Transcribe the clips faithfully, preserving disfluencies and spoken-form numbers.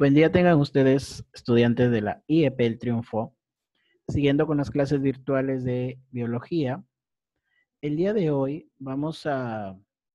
Buen día tengan ustedes, estudiantes de la I E P El Triunfo, siguiendo con las clases virtuales de biología. El día de hoy vamos a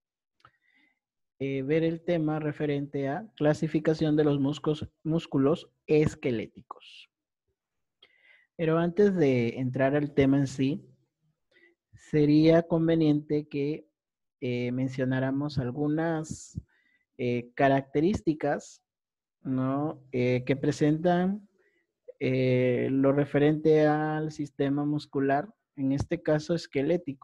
eh, ver el tema referente a clasificación de los músculos, músculos esqueléticos. Pero antes de entrar al tema en sí, sería conveniente que eh, mencionáramos algunas eh, características, ¿no? eh, que presentan eh, lo referente al sistema muscular, en este caso esquelético.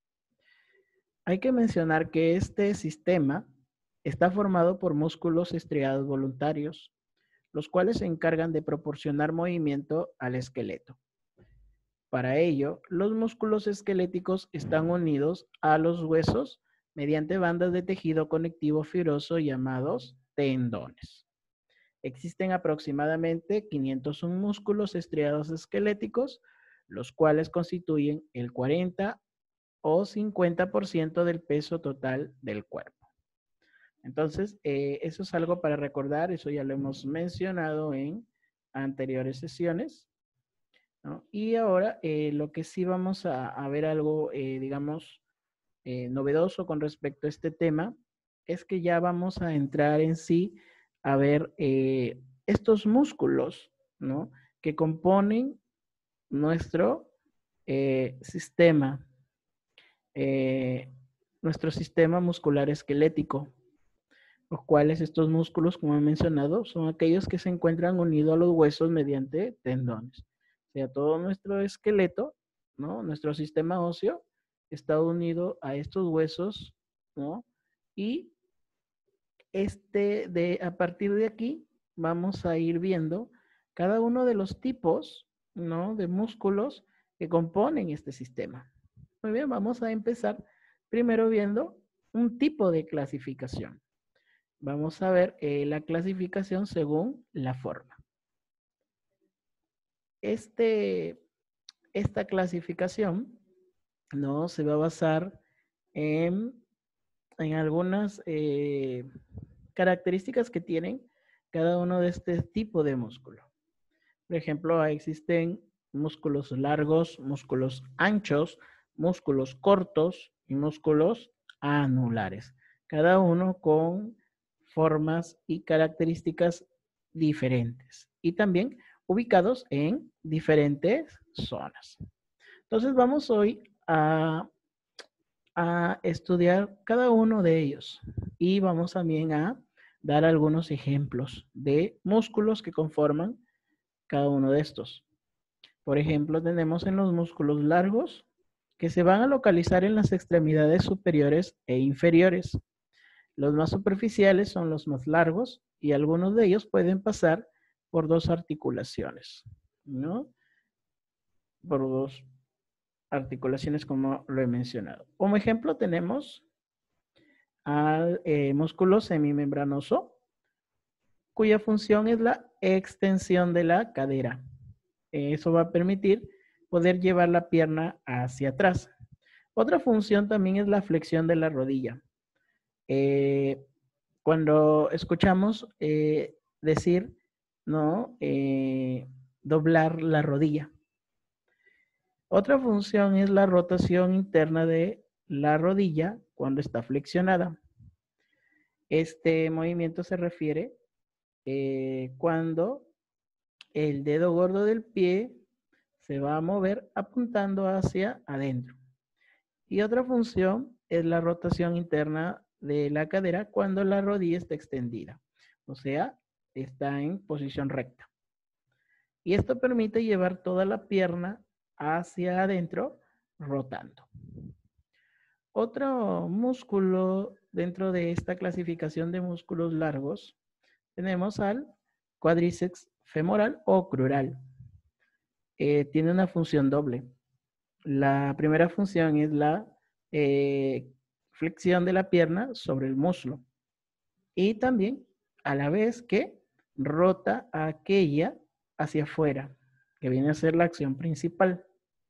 Hay que mencionar que este sistema está formado por músculos estriados voluntarios, los cuales se encargan de proporcionar movimiento al esqueleto. Para ello, los músculos esqueléticos están unidos a los huesos mediante bandas de tejido conectivo fibroso llamados tendones. Existen aproximadamente quinientos un músculos estriados esqueléticos, los cuales constituyen el cuarenta o cincuenta por ciento del peso total del cuerpo. Entonces, eh, eso es algo para recordar, eso ya lo hemos mencionado en anteriores sesiones, ¿no? Y ahora eh, lo que sí vamos a, a ver algo, eh, digamos, eh, novedoso con respecto a este tema, es que ya vamos a entrar en sí a ver eh, estos músculos, ¿no? Que componen nuestro eh, sistema, eh, nuestro sistema muscular esquelético, los cuales estos músculos, como he mencionado, son aquellos que se encuentran unidos a los huesos mediante tendones. O sea, todo nuestro esqueleto, ¿no? Nuestro sistema óseo está unido a estos huesos, ¿no? Y este de, a partir de aquí vamos a ir viendo cada uno de los tipos, ¿no? De músculos que componen este sistema. Muy bien, vamos a empezar primero viendo un tipo de clasificación. Vamos a ver eh, la clasificación según la forma. Este, esta clasificación, ¿no? Se va a basar en, en algunas eh, características que tienen cada uno de este tipo de músculo. Por ejemplo, existen músculos largos, músculos anchos, músculos cortos y músculos anulares. Cada uno con formas y características diferentes y también ubicados en diferentes zonas. Entonces vamos hoy a, a estudiar cada uno de ellos y vamos también a dar algunos ejemplos de músculos que conforman cada uno de estos. Por ejemplo, tenemos en los músculos largos que se van a localizar en las extremidades superiores e inferiores. Los más superficiales son los más largos y algunos de ellos pueden pasar por dos articulaciones, ¿no? Por dos articulaciones como lo he mencionado. Como ejemplo tenemos al eh, músculo semimembranoso, cuya función es la extensión de la cadera. Eso va a permitir poder llevar la pierna hacia atrás. Otra función también es la flexión de la rodilla. Eh, cuando escuchamos eh, decir, ¿no? Eh, doblar la rodilla. Otra función es la rotación interna de la rodilla cuando está flexionada. Este movimiento se refiere eh, cuando el dedo gordo del pie se va a mover apuntando hacia adentro. Y otra función es la rotación interna de la cadera cuando la rodilla está extendida, o sea, está en posición recta. Y esto permite llevar toda la pierna hacia adentro rotando. Otro músculo dentro de esta clasificación de músculos largos tenemos al cuádriceps femoral o crural. Eh, tiene una función doble. La primera función es la eh, flexión de la pierna sobre el muslo y también a la vez que rota a aquella hacia afuera, que viene a ser la acción principal.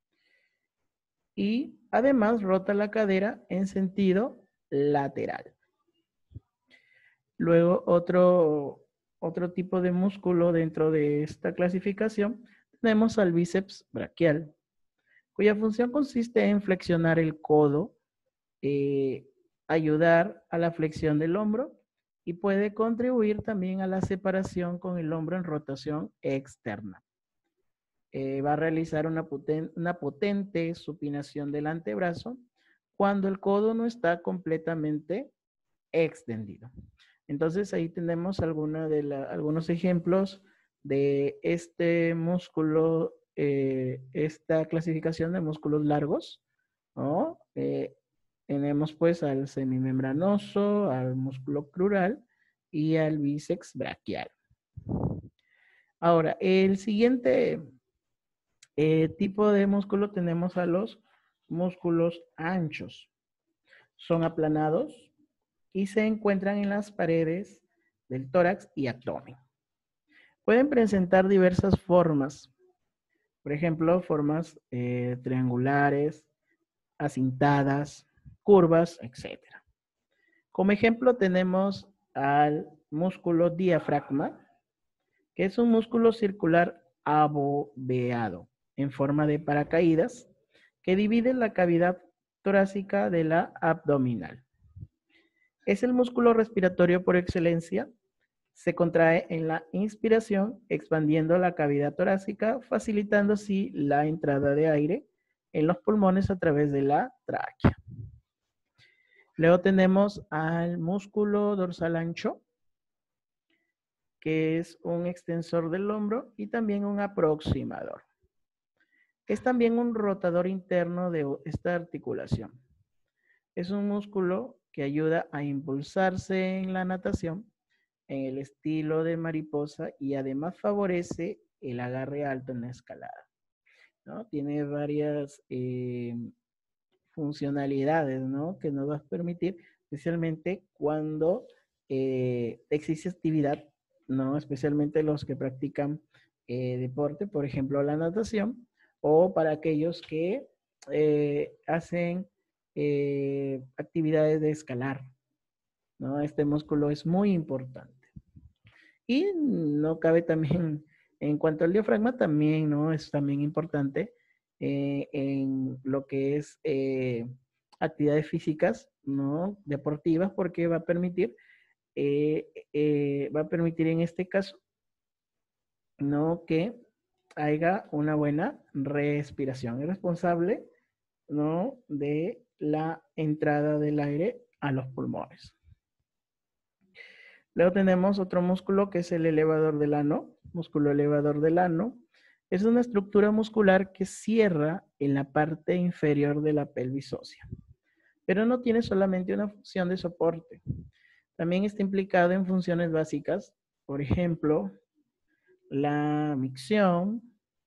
Y además rota la cadera en sentido lateral. Luego otro otro tipo de músculo dentro de esta clasificación, tenemos al bíceps braquial, cuya función consiste en flexionar el codo, eh, ayudar a la flexión del hombro y puede contribuir también a la separación con el hombro en rotación externa. Eh, va a realizar una, poten una potente supinación del antebrazo cuando el codo no está completamente extendido. Entonces ahí tenemos alguna de la, algunos ejemplos de este músculo, eh, esta clasificación de músculos largos, ¿no? Eh, tenemos pues al semimembranoso, al músculo crural y al bíceps braquial. Ahora, el siguiente eh, tipo de músculo tenemos a los músculos anchos. Son aplanados y se encuentran en las paredes del tórax y abdomen. Pueden presentar diversas formas, por ejemplo, formas eh, triangulares, acintadas, curvas, etcétera. Como ejemplo tenemos al músculo diafragma, que es un músculo circular aboveado en forma de paracaídas que divide la cavidad torácica de la abdominal. Es el músculo respiratorio por excelencia. Se contrae en la inspiración, expandiendo la cavidad torácica, facilitando así la entrada de aire en los pulmones a través de la tráquea. Luego tenemos al músculo dorsal ancho, que es un extensor del hombro y también un aproximador. Es también un rotador interno de esta articulación. Es un músculo que ayuda a impulsarse en la natación, en el estilo de mariposa y además favorece el agarre alto en la escalada, ¿no? Tiene varias eh, funcionalidades, ¿no? Que nos va a permitir, especialmente cuando eh, existe actividad, ¿no? Especialmente los que practican eh, deporte, por ejemplo, la natación, o para aquellos que eh, hacen eh, actividades de escalar, ¿no? Este músculo es muy importante. Y no cabe también, en cuanto al diafragma, también, ¿no? Es también importante eh, en lo que es eh, actividades físicas, ¿no? Deportivas, porque va a permitir, eh, eh, va a permitir en este caso, ¿no? Que haya una buena respiración. Es responsable, ¿no? De la entrada del aire a los pulmones. Luego tenemos otro músculo que es el elevador del ano, músculo elevador del ano. Es una estructura muscular que cierra en la parte inferior de la pelvis ósea, pero no tiene solamente una función de soporte. También está implicado en funciones básicas, por ejemplo, la micción,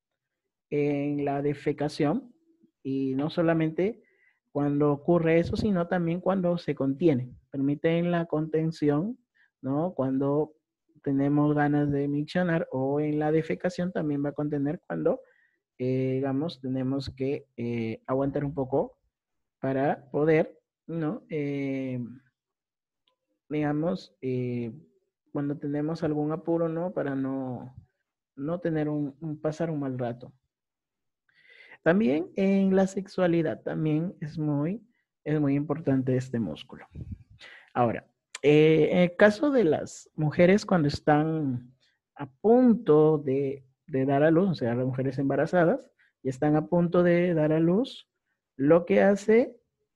en la defecación, y no solamente cuando ocurre eso, sino también cuando se contiene. Permiten la contención, ¿no? Cuando tenemos ganas de miccionar, o en la defecación también va a contener cuando, eh, digamos, tenemos que eh, aguantar un poco para poder, ¿no? Eh, digamos, eh, cuando tenemos algún apuro, ¿no? Para no, no tener un, un pasar un mal rato. También en la sexualidad también es muy, es muy importante este músculo. Ahora, eh, en el caso de las mujeres cuando están a punto de, de dar a luz, o sea, las mujeres embarazadas y están a punto de dar a luz, lo que hace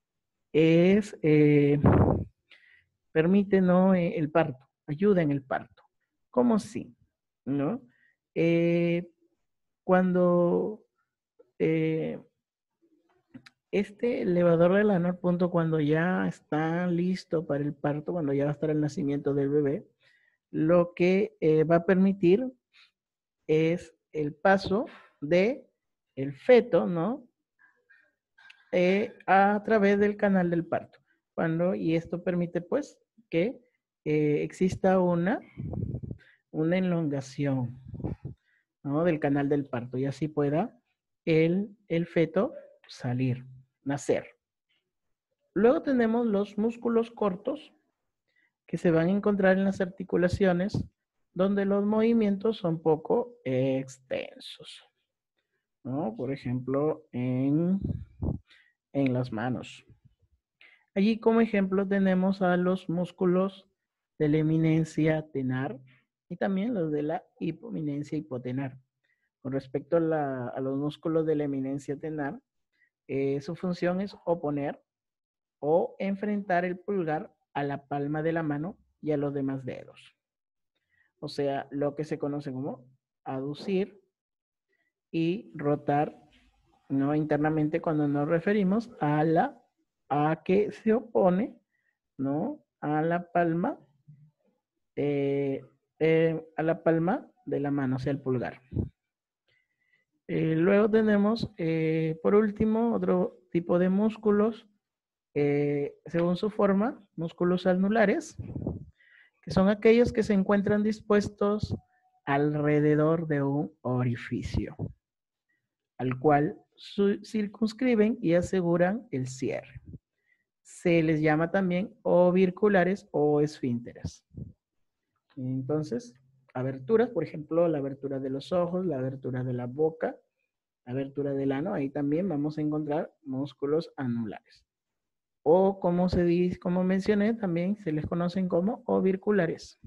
es, eh, permite, ¿no? Eh, el parto, ayuda en el parto. ¿Cómo sí? ¿No? Eh, cuando eh, este elevador del ano, al punto cuando ya está listo para el parto, cuando ya va a estar el nacimiento del bebé, lo que eh, va a permitir es el paso de el feto, ¿no? Eh, a través del canal del parto. Cuando, y esto permite pues que eh, exista una, una elongación, ¿no? Del canal del parto y así pueda el, el feto salir, nacer. Luego tenemos los músculos cortos que se van a encontrar en las articulaciones donde los movimientos son poco extensos, ¿no? Por ejemplo, en, en las manos. Allí como ejemplo tenemos a los músculos de la eminencia tenar y también los de la hipoeminencia hipotenar. Con respecto a, la, a los músculos de la eminencia tenar, eh, su función es oponer o enfrentar el pulgar a la palma de la mano y a los demás dedos. O sea, lo que se conoce como aducir y rotar, ¿no? Internamente cuando nos referimos a la a que se opone, ¿no? A la palma, eh, eh, a la palma de la mano, o sea, el pulgar. Eh, luego tenemos, eh, por último, otro tipo de músculos, eh, según su forma, músculos anulares, que son aquellos que se encuentran dispuestos alrededor de un orificio, al cual circunscriben y aseguran el cierre. Se les llama también ovirculares o esfínteres. Entonces, aberturas, por ejemplo, la abertura de los ojos, la abertura de la boca, la abertura del ano, ahí también vamos a encontrar músculos anulares. O como se dice, como mencioné, también se les conocen como ovirculares.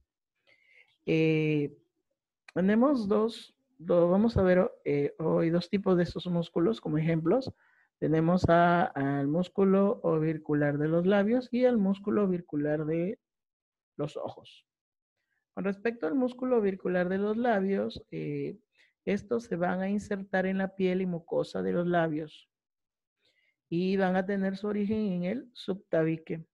Eh, tenemos dos, dos, vamos a ver eh, hoy dos tipos de estos músculos como ejemplos. Tenemos a, al músculo ovircular de los labios y al músculo ovircular de los ojos. Con respecto al músculo ovircular de los labios, eh, estos se van a insertar en la piel y mucosa de los labios y van a tener su origen en el subtabique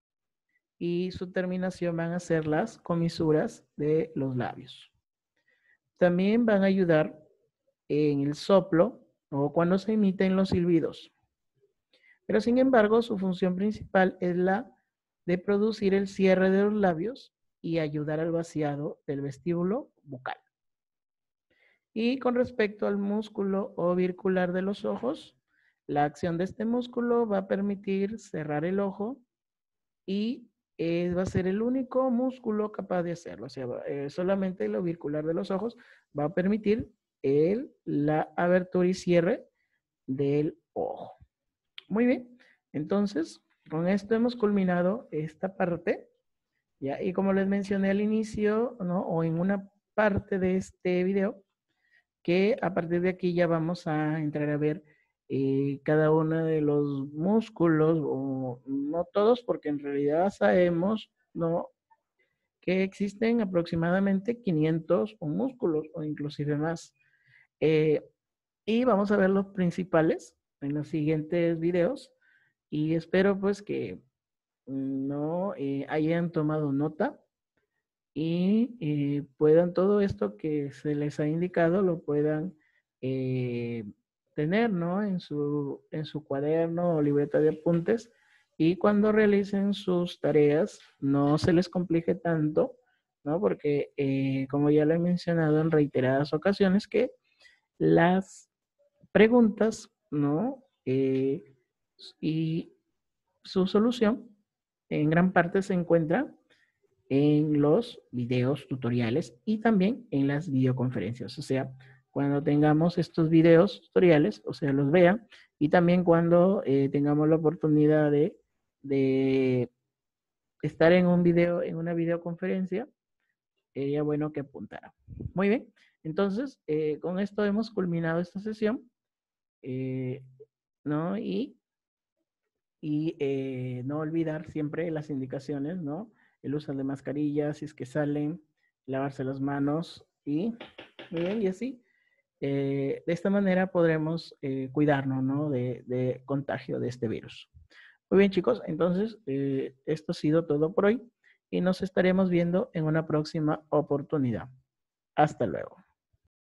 y su terminación van a ser las comisuras de los labios. También van a ayudar en el soplo o cuando se emiten los silbidos. Pero sin embargo, su función principal es la de producir el cierre de los labios y ayudar al vaciado del vestíbulo bucal. Y con respecto al músculo ovircular de los ojos, la acción de este músculo va a permitir cerrar el ojo y eh, va a ser el único músculo capaz de hacerlo. O sea, eh, solamente el ovircular de los ojos va a permitir el, la abertura y cierre del ojo. Muy bien, entonces con esto hemos culminado esta parte, ¿ya? Y como les mencioné al inicio, ¿no? O en una parte de este video, que a partir de aquí ya vamos a entrar a ver eh, cada uno de los músculos, o no todos, porque en realidad sabemos, ¿no? Que existen aproximadamente quinientos músculos o inclusive más. Eh, y vamos a ver los principales en los siguientes videos. Y espero pues que no eh, hayan tomado nota y eh, puedan todo esto que se les ha indicado lo puedan eh, tener, ¿no? En su, en su cuaderno o libreta de apuntes y cuando realicen sus tareas no se les complique tanto, ¿no? Porque eh, como ya lo he mencionado en reiteradas ocasiones que las preguntas, ¿no? Eh, y su solución en gran parte se encuentra en los videos tutoriales y también en las videoconferencias. O sea, cuando tengamos estos videos tutoriales, o sea, los vean y también cuando eh, tengamos la oportunidad de, de estar en un video, en una videoconferencia, sería bueno que apuntara. Muy bien, entonces eh, con esto hemos culminado esta sesión, eh, ¿no? Y Y eh, no olvidar siempre las indicaciones, ¿no? El uso de mascarillas, si es que salen, lavarse las manos y, muy bien, y así. Eh, de esta manera podremos eh, cuidarnos, ¿no? De, de, contagio de este virus. Muy bien, chicos, entonces eh, esto ha sido todo por hoy y nos estaremos viendo en una próxima oportunidad. Hasta luego.